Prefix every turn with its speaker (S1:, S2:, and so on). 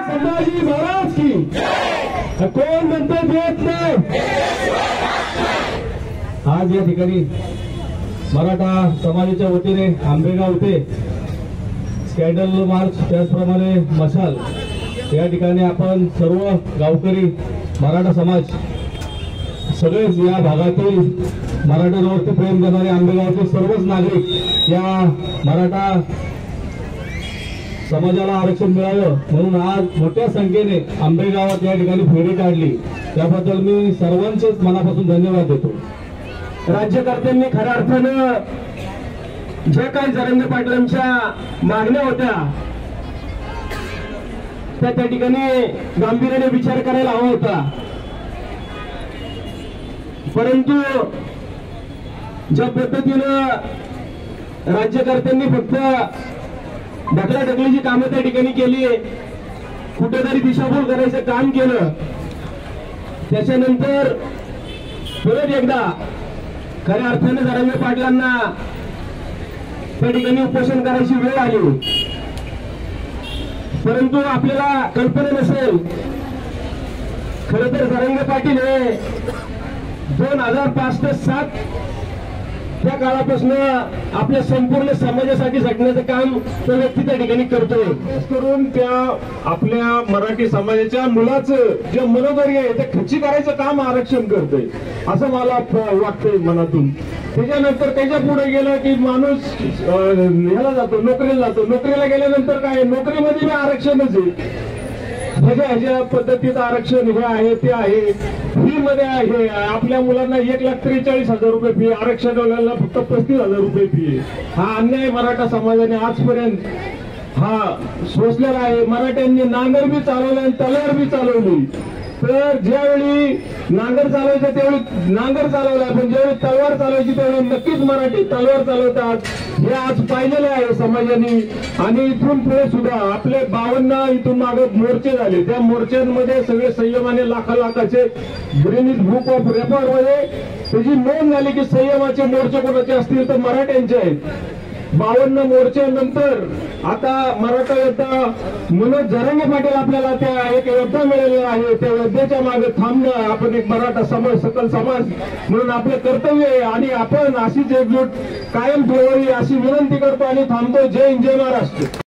S1: संभाजी महाराज की कोण म्हणतो देत नाही। आज या ठिकाणी मराठा समाजाच्या वतीने आंबेगाव येथे स्कॅन्डल मार्च त्याचप्रमाणे मशाल या ठिकाणी आपण सर्व गावकरी मराठा समाज सगळेच या भागातील मराठ्यांवरती प्रेम करणारे आंबेगावचे सर्वच नागरिक या मराठा समाजाला आरक्षण मिळालं म्हणून आज मोठ्या संख्येने आंबेगावात या ठिकाणी फेरी काढली। त्याबद्दल मी सर्वांचेच मनापासून धन्यवाद देतो।
S2: राज्यकर्त्यांनी खऱ्या अर्थानं ज्या काही जरांगे पाटलांच्या मागण्या होत्या त्या ठिकाणी गांभीर्याने विचार करायला हवा होता, परंतु ज्या पद्धतीनं राज्यकर्त्यांनी फक्त ढकलाढकलीची कामं त्या ठिकाणी केली, कुठेतरी दिशाभूल करायचं काम केलं, त्याच्यानंतर परत एकदा खऱ्या अर्थाने जरांगे पाटलांना त्या ठिकाणी उपोषण करायची वेळ आली। परंतु आपल्याला कल्पना नसेल, खरं तर जरांगे पाटील हे 2005 ते 2007 त्या काळापासून आपल्या संपूर्ण समाजासाठी झटण्याचं काम तो व्यक्ती त्या ठिकाणी करतोय।
S3: करून त्या आपल्या मराठी समाजाच्या मुलाचं जे मनोधैर्य आहे ते खच्ची करायचं काम आरक्षण करतोय असं मला वाटतंय मनातून। त्याच्यानंतर त्याच्या पुढे गेलं की माणूस ह्याला जातो, नोकरीला जातो, नोकरीला गेल्यानंतर काय नोकरीमध्ये बी आरक्षणच आहे, ह्याच्या पद्धतीत आरक्षण हे आहे ते आहे। फी मध्ये आहे, आपल्या मुलांना 1,43,000 रुपये फी, आरक्षणाला फक्त 35,000 रुपये फी। हा अन्याय मराठा समाजाने आजपर्यंत हा सोसलेला आहे। मराठ्यांनी नांगर बी चालवला आणि तलवार बी चालवली, तर ज्यावेळी नांगर चालवायचं त्यावेळी नांगर चालवला, पण ज्यावेळी तलवार चालवायची त्यावेळी नक्कीच मराठी तलवार चालवतात, हे आज पाहिलेलं आहे समाजाने। आणि इथून पुढे सुद्धा आपले 52 इथून मागे मोर्चे झाले, त्या मोर्चांमध्ये सगळे संयमाने लाखाचे गिनीज बुक ऑफ रेकॉर्डमध्ये त्याची नोंद झाली की संयमाचे मोर्चे कोणाचे असतील तर मराठ्यांचे आहेत। 52 मोर्चानंतर आता मराठा योद्धा मनोज जरांगे पाटील आपल्याला त्या एक योद्धा मिळालेला आहे, त्या योद्ध्याच्या मागे थांबणं आपण एक मराठा समाज सकल समाज म्हणून आपलं कर्तव्य आहे आणि आपण अशीच एकजूट कायम ठेवावी अशी विनंती करतो आणि थांबतो। जय हिंद, जय महाराष्ट्र।